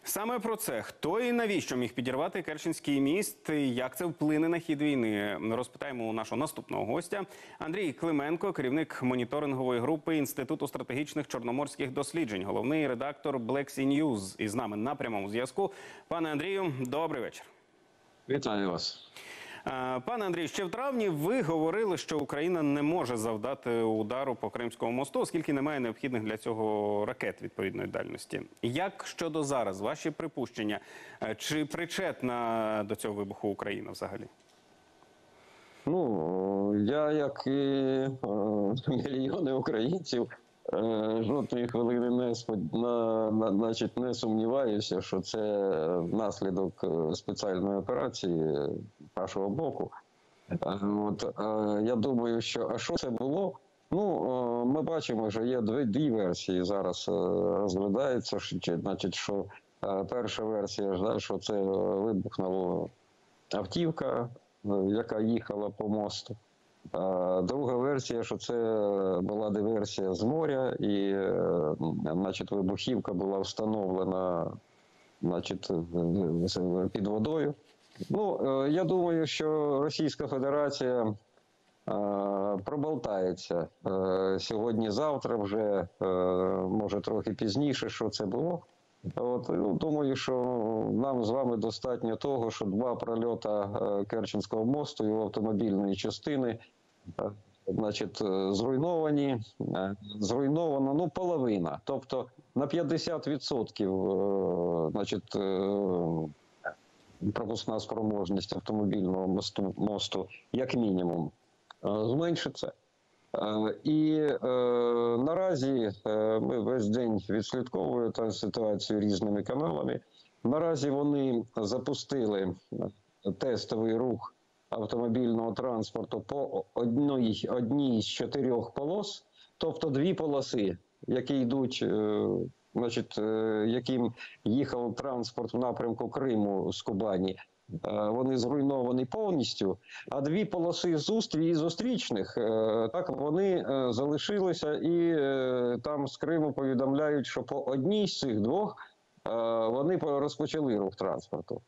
Саме про це, хто і навіщо міг підірвати Керченський міст, і як це вплине на хід війни, розпитаємо у нашого наступного гостя. Андрій Клименко, керівник моніторингової групи Інституту стратегічних чорноморських досліджень, головний редактор Black Sea News. І з нами на прямому зв'язку. Пане Андрію, добрий вечір. Вітаю вас. Пане Андрій, ще в травні ви говорили, що Україна не може завдати удару по Кримському мосту, оскільки немає необхідних для цього ракет відповідної дальності. Як щодо зараз, ваші припущення, чи причетна до цього вибуху Україна взагалі? Ну, я, як і мільйони українців, жодної хвилини не сумніваюся, що це наслідок спеціальної операції нашого боку. Я думаю, що що це було? Ну, ми бачимо, що є дві версії зараз розглядаються. Значить, що перша версія, що це вибухнула автівка, яка їхала по мосту. Друга версія, що це була диверсія з моря, і значить, вибухівка була встановлена, значить, під водою. Ну, я думаю, що Російська Федерація проболтається сьогодні-завтра, вже, може трохи пізніше, що це було. Думаю, що нам з вами достатньо того, що два прольоти Керченського мосту, його автомобільної частини, значить, зруйновано, ну, половина. Тобто на 50%, значить, пропускна спроможність автомобільного мосту, як мінімум, зменшиться. І наразі ми весь день відслідковуємо ситуацію різними каналами. Наразі вони запустили тестовий рух автомобільного транспорту по одній з 4 полос, тобто 2 полоси, які йдуть, значить, яким їхав транспорт в напрямку Криму з Кубані. Вони зруйновані повністю, а 2 полоси зустрічних, так, вони залишилися, і там з Криму повідомляють, що по одній з цих 2 вони розпочали рух транспорту.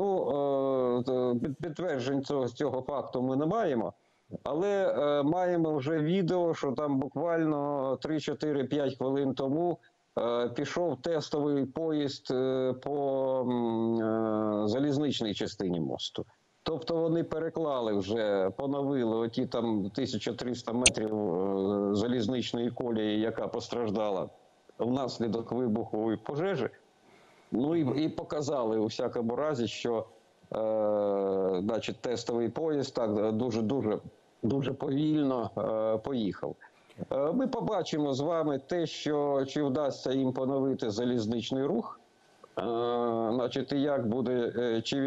Ну, підтверджень цього факту ми не маємо, але маємо вже відео, що там буквально 3-4-5 хвилин тому пішов тестовий поїзд по залізничній частині мосту. Тобто вони переклали вже, поновили оті там 1300 метрів залізничної колії, яка постраждала внаслідок вибухової пожежі. Ну і показали у всякому разі, що значить, тестовий поїзд так дуже повільно поїхав. Ми побачимо з вами те, що чи вдасться їм поновити залізничний рух, значить, і як буде, чи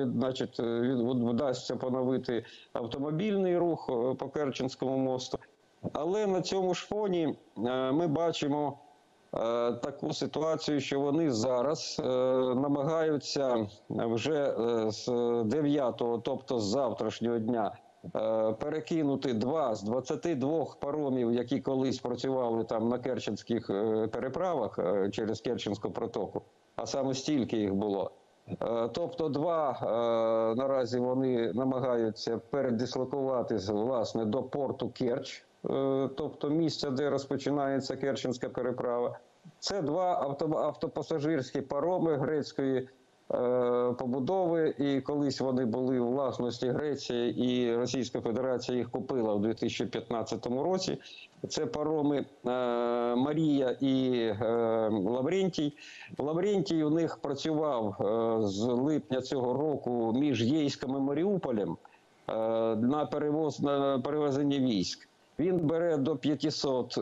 вдасться поновити автомобільний рух по Керченському мосту. Але на цьому ж фоні ми бачимо таку ситуацію, що вони зараз намагаються вже з 9-го, тобто з завтрашнього дня, перекинути 2 з 22 паромів, які колись працювали там на керченських переправах через Керченську протоку, а саме стільки їх було. Тобто 2 наразі вони намагаються передислокувати, власне, до порту Керч, тобто місця, де розпочинається Керченська переправа. Це 2 автопасажирські пароми грецької побудови, і колись вони були у власності Греції, і Російська Федерація їх купила у 2015 році. Це пароми Марія і Лаврентій. Лаврентій у них працював з липня цього року між Єйськом і Маріуполем на перевезення військ. Він бере до 500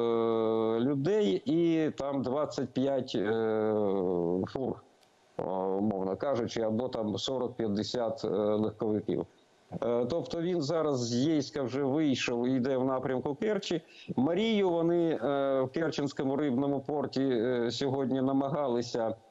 людей і там 25 фур, умовно кажучи, або там 40-50 легковиків. Тобто він зараз з Єйська вже вийшов і йде в напрямку Керчі. Марію вони в Керченському рибному порті сьогодні намагалися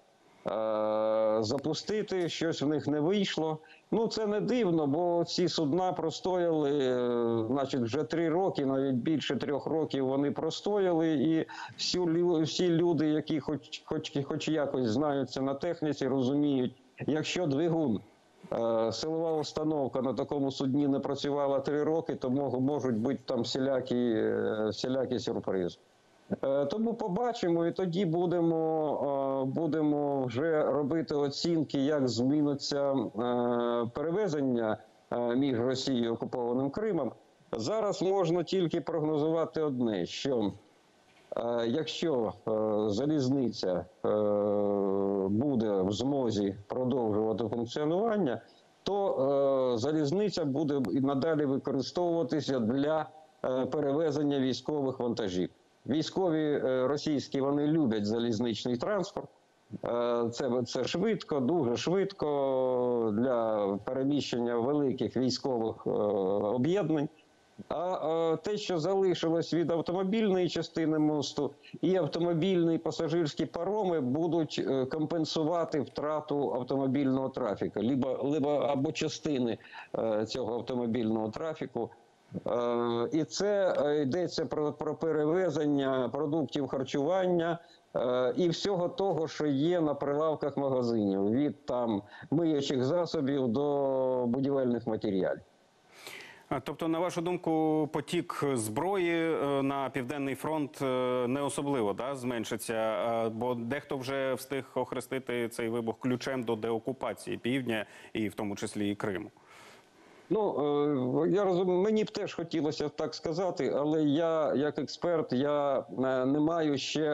запустити, щось в них не вийшло. Ну, це не дивно, бо ці судна простояли, значить, вже 3 роки, навіть більше 3 років вони простояли, і всі люди, які хоч якось знаються на техніці, розуміють, якщо двигун, силова установка на такому судні не працювала 3 роки, то можуть бути там всілякі сюрпризи. Тому побачимо, і тоді будемо вже робити оцінки, як зміниться перевезення між Росією і окупованим Кримом. Зараз можна тільки прогнозувати одне, що якщо залізниця буде в змозі продовжувати функціонування, то залізниця буде і надалі використовуватися для перевезення військових вантажів. Військові російські, вони люблять залізничний транспорт. Це швидко, дуже швидко для переміщення великих військових об'єднань. А те, що залишилось від автомобільної частини мосту, і автомобільні, і пасажирські пароми будуть компенсувати втрату автомобільного трафіку, або частини цього автомобільного трафіку. І це йдеться про перевезення продуктів харчування і всього того, що є на прилавках магазинів, від там миючих засобів до будівельних матеріалів. Тобто, на вашу думку, потік зброї на Південний фронт не особливо зменшиться, бо дехто вже встиг охрестити цей вибух ключем до деокупації Півдня, і в тому числі і Криму. Ну, я розумію, мені б теж хотілося так сказати, але я, як експерт, я не маю ще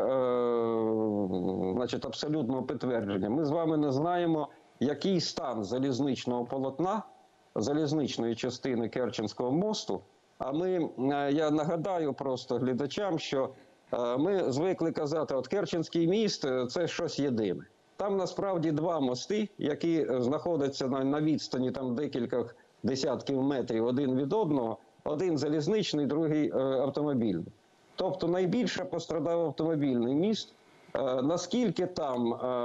абсолютного підтвердження. Ми з вами не знаємо, який стан залізничного полотна, залізничної частини Керченського мосту. Я нагадаю просто глядачам, що ми звикли казати, от Керченський міст – це щось єдине. Там насправді 2 мости, які знаходяться на відстані там декілька десятків метрів один від одного, один залізничний, другий автомобільний. Тобто найбільше пострадав автомобільний міст. Наскільки там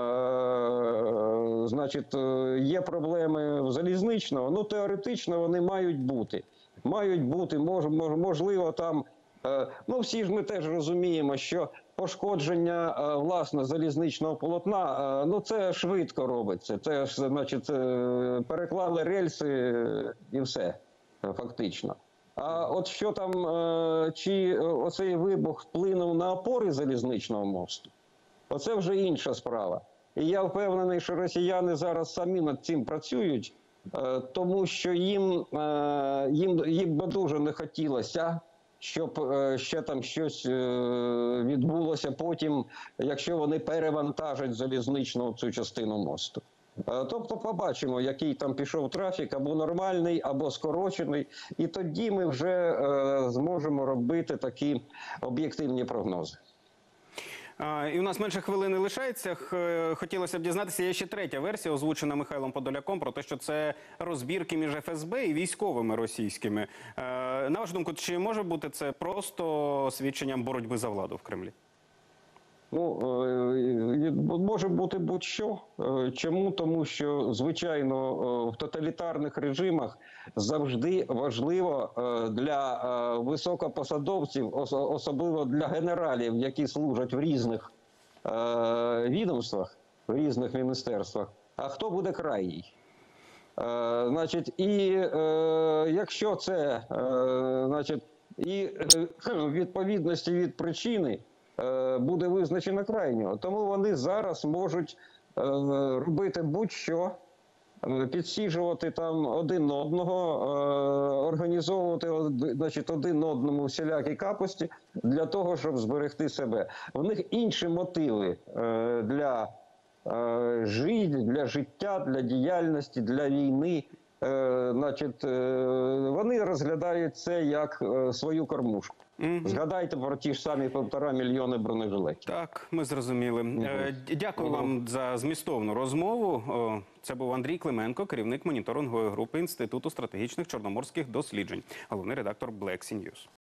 є проблеми в залізничного, ну теоретично вони мають бути. Можливо там, ну всі ж ми теж розуміємо, що пошкодження власне залізничного полотна, ну це швидко робиться. Це переклали рельси і все, фактично. А от що там, чи оцей вибух вплинув на опори залізничного мосту, оце вже інша справа. І я впевнений, що росіяни зараз самі над цим працюють, тому що їм би дуже не хотілося, щоб ще там щось відбулося потім, якщо вони перевантажать залізничну цю частину мосту. Тобто побачимо, який там пішов трафік, або нормальний, або скорочений, і тоді ми вже зможемо робити такі об'єктивні прогнози. І у нас менше хвилини лишається. Хотілося б дізнатися, є ще третя версія, озвучена Михайлом Подоляком, про те, що це розбірки між ФСБ і військовими російськими. На вашу думку, чи може бути це просто свідченням боротьби за владу в Кремлі? Ну, може бути будь-що. Чому? Тому що, звичайно, в тоталітарних режимах завжди важливо для високопосадовців, особливо для генералів, які служать в різних відомствах, в різних міністерствах, а хто буде крайній. Якщо це, і в відповідності від причини, буде визначено крайнього. Тому вони зараз можуть робити будь-що, підсіжувати там один одного, організовувати один одному всілякі капості для того, щоб зберегти себе. У них інші мотиви для життя, для діяльності, для війни. Вони розглядають це як свою кормушку. Згадайте про ті ж самі 1,5 мільйони бронежилетів. Так, ми зрозуміли. Дякую вам за змістовну розмову. Це був Андрій Клименко, керівник моніторингової групи Інституту стратегічних чорноморських досліджень, головний редактор Black Sea News.